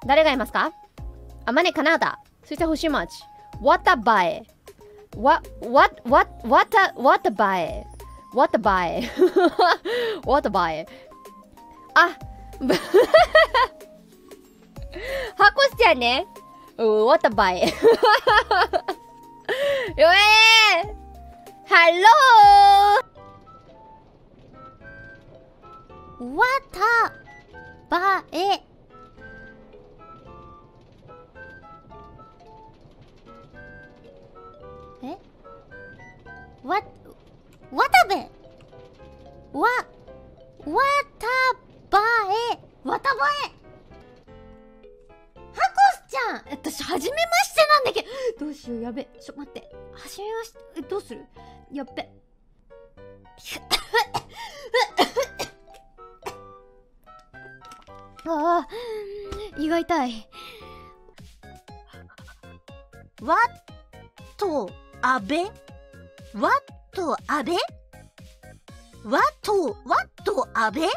誰がいますか？あまねかなだ。そして星町。What a buy? What a buy? What a buy? What a buy? あハコスちゃんね。What a buy? よハローWhat a buy? えわたべわたばえわたばえハコスちゃん私はじめましてなんだけどどうしようやべ待ってはじめましてどうするやっべああ胃が痛いわとあべわとあべわとあべ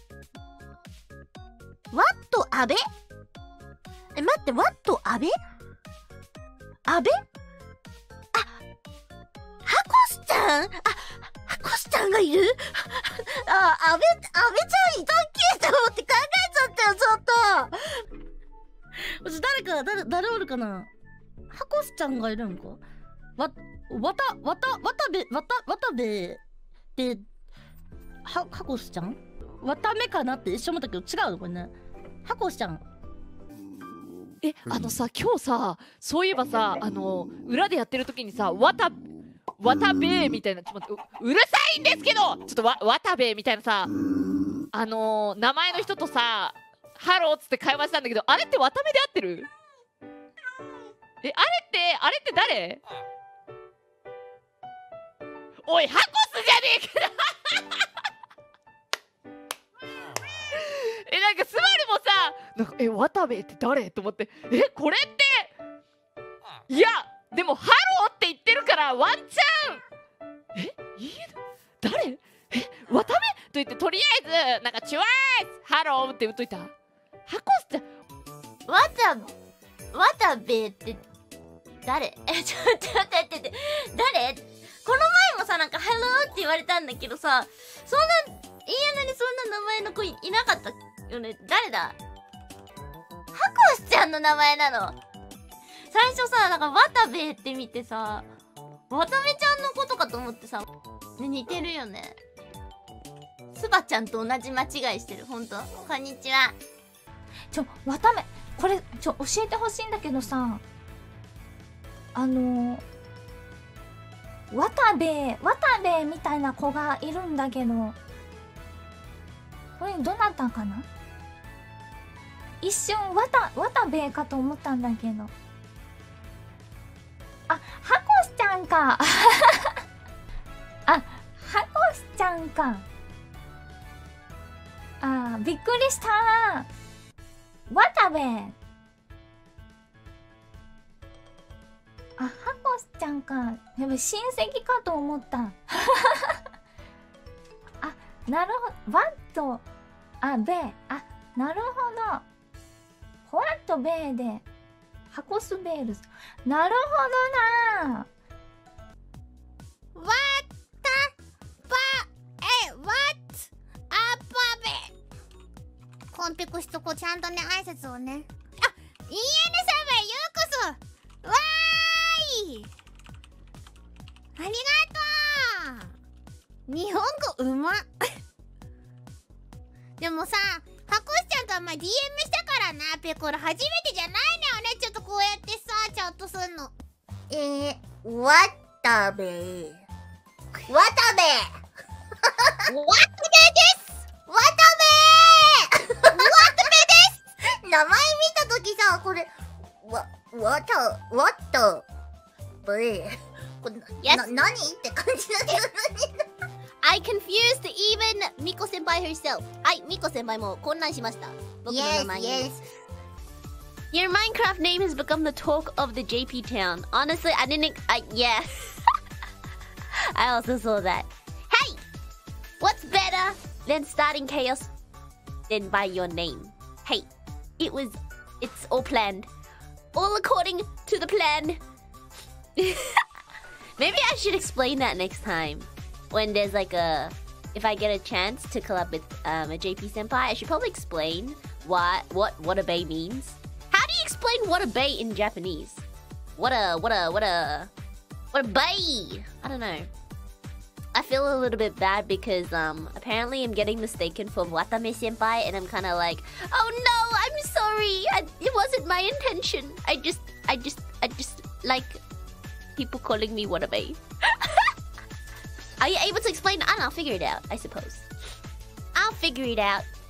わとあべ待ってわとあべあべハコスちゃんハコスちゃんがいるあべちゃんいたっけと思って考えちゃったよちょっと誰おるかなハコスちゃんがいるんかわたべでハコスちゃんわためかなって一瞬思ったけど違うのこれねハコスちゃんさ今日さそういえばさ裏でやってる時にさわたべみたいなちょっと待ってうるさいんですけどちょっとわたべみたいなさ名前の人とさハローっつって会話したんだけどあれってわたべで合ってる？あれって誰？おいハコスじゃねえかなんかスバルもさなんか渡部って誰と思ってこれっていやでもハローって言ってるからワンチャン誰渡部と言ってとりあえずなんかチュワースハローって言っといたハコスちゃん渡部って誰ちょっと待って誰この前もさなんかハローって言われたんだけどさそんな言いやなにそんな名前の子いなかったよね誰だハコスちゃんの名前なの最初さなんか渡部って見てさ渡部ちゃんのことかと思ってさ似てるよねスバちゃんと同じ間違いしてるほんとこんにちは渡部これ教えてほしいんだけどさ渡部みたいな子がいるんだけどこれどなたかな一瞬渡部かと思ったんだけどハコスちゃんかハコスちゃんかびっくりした渡部ハコスちゃんかやっぱ親戚かと思ったなるほどワットベなるほどホワットベーでハコスベールズなるほどなコンペコしとこちゃんとね挨拶をね。EN 様へようこそ。わーい。ありがとう。日本語うまっ。でもさ、ハコスちゃんとはDM したからな。ペコラ初めてじゃないのよね。ちょっとこうやってさチャットすんの。わたべ。わたべ。わたべです。わたべ名前見たときさ、これわたべこれ何って感じだけど I confused even Miko senpai herself. はい、ミコ先輩も混乱しました。僕の名前に。Your Minecraft name has become the talk of the JP town. Honestly, I didn't. Yeah. I also saw that. Hey! What's better than starting chaos than by your name? Hey, it was It's all planned. All according to the plan. Maybe I should explain that next time. When there's like a... If I get a chance to collab with a JP senpai, I should probably explain what watabe means. How do you explain watabe in Japanese? What a bay? I don't know. I feel a little bit bad because apparently I'm getting mistaken for Watame senpai, and I'm kind of like, oh no, I'm sorry. It wasn't my intention. I just like people calling me watabe. Are you able to explain? I don't know, I'll figure it out, I suppose. I'll figure it out.